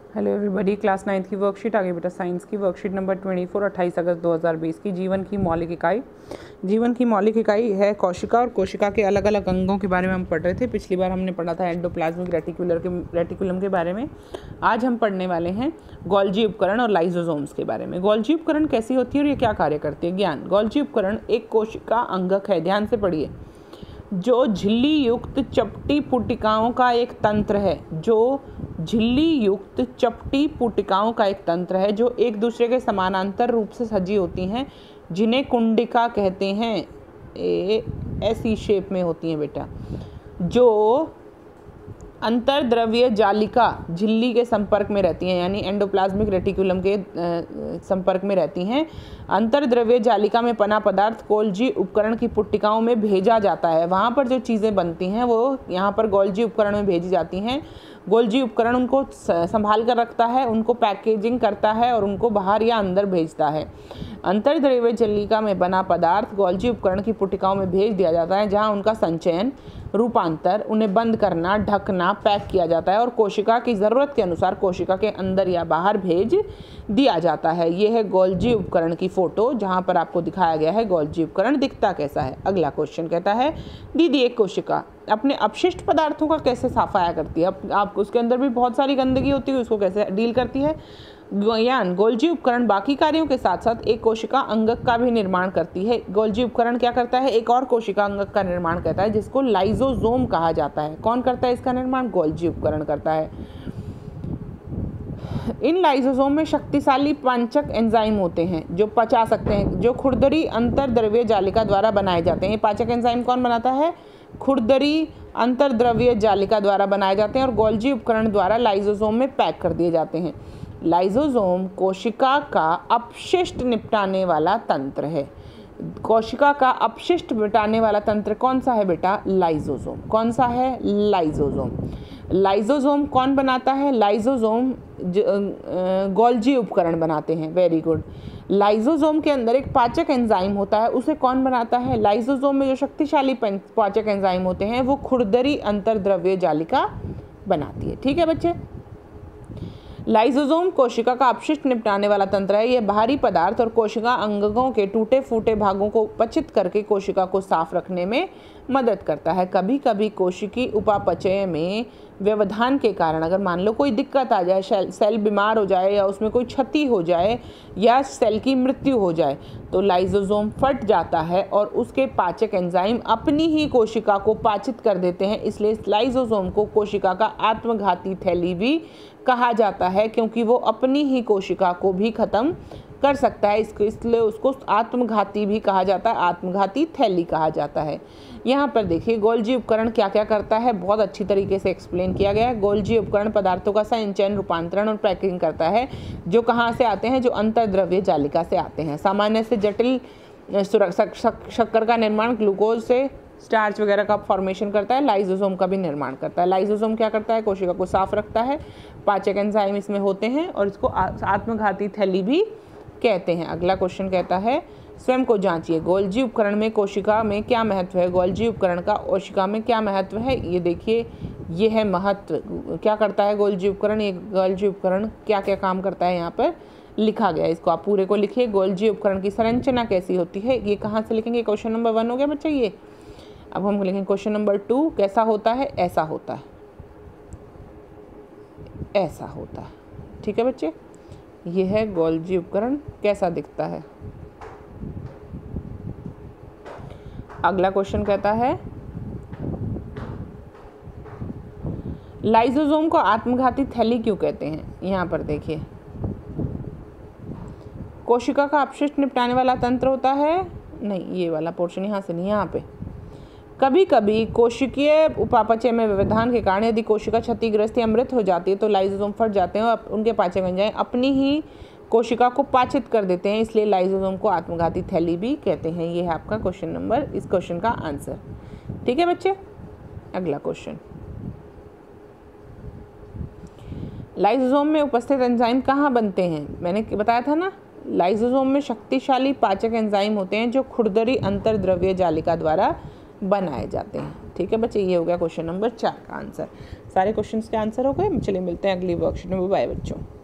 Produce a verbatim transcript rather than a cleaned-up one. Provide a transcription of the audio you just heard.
Hello everybody, class ninth की worksheet आगे बेटा साइंस की वर्कशीट नंबर चौबीस अट्ठाईस अगस्त दो हज़ार बीस की जीवन की मौलिक इकाई। जीवन की मौलिक इकाई है कोशिका, और कोशिका के अलग अलग अंगों के बारे में हम पढ़ रहे थे। पिछली बार हमने पढ़ा था एंडोप्लाज्मिक रेटिकुलर के रेटिकुलम के बारे में। आज हम पढ़ने वाले हैं गोल्जी उपकरण और लाइसोसोम्स के बारे में। गोल्जी उपकरण कैसी होती है और ये क्या कार्य करती है। ज्ञान। गोल्जी उपकरण एक कोशिका अंगक है, ध्यान से पढ़िए, जो झिल्ली युक्त चपटी पुटिकाओं का एक तंत्र है जो झिल्ली युक्त चपटी पुटिकाओं का एक तंत्र है जो एक दूसरे के समानांतर रूप से सजी होती हैं, जिन्हें कुंडिका कहते हैं। ए ऐसी शेप में होती हैं बेटा, जो अंतर्द्रव्य जालिका झिल्ली के संपर्क में रहती हैं, यानी एंडोप्लाज्मिक रेटिकुलम के संपर्क में रहती हैं। अंतर्द्रव्य जालिका में पना पदार्थ गोल्जी उपकरण की पुट्टिकाओं में भेजा जाता है। वहाँ पर जो चीज़ें बनती हैं वो यहाँ पर गोल्जी उपकरण में भेजी जाती हैं। गोल्जी उपकरण उनको संभाल कर रखता है, उनको पैकेजिंग करता है और उनको बाहर या अंदर भेजता है। अंतर्द्रव्य जालिका में बना पदार्थ गोल्जी उपकरण की पुट्टिकाओं में भेज दिया जाता है, जहाँ उनका संचयन, रूपांतर, उन्हें बंद करना, ढकना, पैक किया जाता है और कोशिका की ज़रूरत के अनुसार कोशिका के अंदर या बाहर भेज दिया जाता है। ये है गोल्जी उपकरण की फ़ोटो, जहाँ पर आपको दिखाया गया है गोल्जी उपकरण दिखता कैसा है। अगला क्वेश्चन कहता है, दीदी एक कोशिका अपने अपशिष्ट पदार्थों का कैसे सफाया करती है। अब आप उसके अंदर भी बहुत सारी गंदगी होती है, उसको कैसे डील करती है। ज्ञान। गोल्जी उपकरण बाकी कार्यों के साथ साथ एक कोशिका अंगक का भी निर्माण करती है। गोल्जी उपकरण क्या करता है, एक और कोशिका अंगक का निर्माण करता है, जिसको लाइसोसोम कहा जाता है। कौन करता है इसका निर्माण, गोल्जी उपकरण करता है। इन लाइसोसोम में शक्तिशाली पाचक एंजाइम होते हैं जो पचा सकते हैं, जो खुरदरी अंतर्द्रव्य जालिका द्वारा बनाए जाते हैं। ये पाचक एंजाइम कौन बनाता है, खुरदरी अंतर्द्रव्य जालिका द्वारा बनाए जाते हैं और गोल्जी उपकरण द्वारा लाइसोसोम में पैक कर दिए जाते हैं। लाइसोसोम कोशिका का अपशिष्ट निपटाने वाला तंत्र है। कोशिका का अपशिष्ट निपटाने वाला तंत्र कौन सा है बेटा, लाइसोसोम। कौन सा है, लाइसोसोम। लाइसोसोम कौन बनाता है, लाइसोसोम गोल्जी उपकरण बनाते हैं। Very good. लाइसोसोम के अंदर एक पाचक एंजाइम होता है, उसे कौन बनाता है, लाइसोसोम में जो शक्तिशाली पाचक एंजाइम होते हैं वो खुरदरी अंतर्द्रव्य जालिका बनाती है। ठीक है बच्चे। लाइसोसोम कोशिका का अपशिष्ट निपटाने वाला तंत्र है। यह बाहरी पदार्थ और कोशिका अंगों के टूटे फूटे भागों को पचित करके कोशिका को साफ रखने में मदद करता है। कभी कभी कोशिकी उपापचय में व्यवधान के कारण, अगर मान लो कोई दिक्कत आ जाए, सेल बीमार हो जाए या उसमें कोई क्षति हो जाए या सेल की मृत्यु हो जाए, तो लाइसोसोम फट जाता है और उसके पाचक एंजाइम अपनी ही कोशिका को पाचित कर देते हैं। इसलिए लाइसोसोम को कोशिका का आत्मघाती थैली भी कहा जाता है, क्योंकि वो अपनी ही कोशिका को भी खत्म कर सकता है। इसको इसलिए उसको आत्मघाती भी कहा जाता है, आत्मघाती थैली कहा जाता है। यहाँ पर देखिए गोल्जी उपकरण क्या क्या करता है, बहुत अच्छी तरीके से एक्सप्लेन किया गया है। गोल्जी उपकरण पदार्थों का संचयन, रूपांतरण और पैकिंग करता है, जो कहाँ से आते हैं, जो अंतर्द्रव्य जालिका से आते हैं। सामान्य से जटिल शक्कर का निर्माण ग्लूकोज से स्टार्च वगैरह का फॉर्मेशन करता है, लाइसोसोम का भी निर्माण करता है। लाइसोसोम क्या करता है, कोशिका को साफ रखता है, पाचक एंजाइम इसमें होते हैं और इसको आत्मघाती थैली भी कहते हैं। अगला क्वेश्चन कहता है, स्वयं को जांचिए, गोल्जी उपकरण में कोशिका में क्या महत्व है। गोल्जी उपकरण का कोशिका में क्या महत्व है, ये देखिए, ये है महत्व। क्या करता है गोल्जी उपकरण, ये गोल्जी उपकरण क्या क्या काम करता है यहाँ पर लिखा गया है, इसको आप पूरे को लिखिए। गोल्जी उपकरण की संरचना कैसी होती है, ये कहाँ से लिखेंगे, क्वेश्चन नंबर वन हो गया बच्चा ये। अब हम लिखेंगे क्वेश्चन नंबर टू, कैसा होता है, ऐसा होता है, ऐसा होता है। ठीक है बच्चे, ये है गोल्जी उपकरण कैसा दिखता है। अगला क्वेश्चन कहता है, लाइसोसोम को आत्मघाती थैली क्यों कहते हैं। यहाँ पर देखिए, कोशिका का अपशिष्ट निपटाने वाला तंत्र होता है, नहीं ये वाला पोर्शन यहाँ से नहीं, यहाँ पे कभी कभी कोशिकीय उपापचय में व्यवधान के कारण यदि कोशिका क्षतिग्रस्त या मृत हो जाती है तो लाइसोसोम फट जाते हैं और उनके पाचक एंजाइम अपनी ही कोशिका को पाचित कर देते हैं, इसलिए लाइसोसोम को आत्मघाती थैली भी कहते हैं। ये है आपका क्वेश्चन नंबर, इस क्वेश्चन का आंसर। ठीक है बच्चे। अगला क्वेश्चन, लाइसोसोम में उपस्थित एंजाइम कहाँ बनते हैं। मैंने बताया था ना, लाइसोसोम में शक्तिशाली पाचक एंजाइम होते हैं जो खुरदरी अंतर्द्रव्य जालिका द्वारा बनाए जाते हैं। ठीक है बच्चे, ये हो गया क्वेश्चन नंबर चार का आंसर। सारे क्वेश्चंस के आंसर हो गए। चलिए मिलते हैं अगली वर्कशीट में। बाय बच्चों।